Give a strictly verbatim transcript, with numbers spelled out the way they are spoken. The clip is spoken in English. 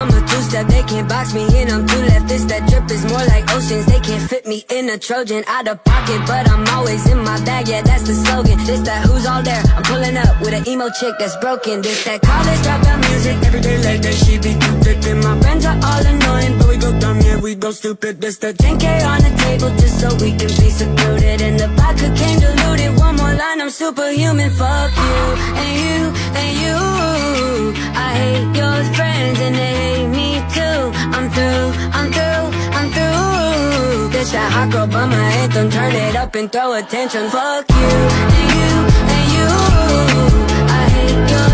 I'm a two-step, they can't box me in, I'm two left. This that drip is more like oceans, they can't fit me in a Trojan. Out of pocket, but I'm always in my bag, yeah, that's the slogan. This that who's all there, I'm pulling up with an emo chick that's broken. This that college dropout music, every day late night, she be too thick. And my friends are all annoying, but we go dumb, yeah, we go stupid. This that ten K on the table, just so we can be secluded. And the vodka came diluted, one more line, I'm superhuman. Fuck you, and you, and you. I hate your friends and they hate me too. I'm through, I'm through, I'm through. Bitch, that hot girl by my anthem, turn it up and throw attention. Fuck you, and you, and you. I hate your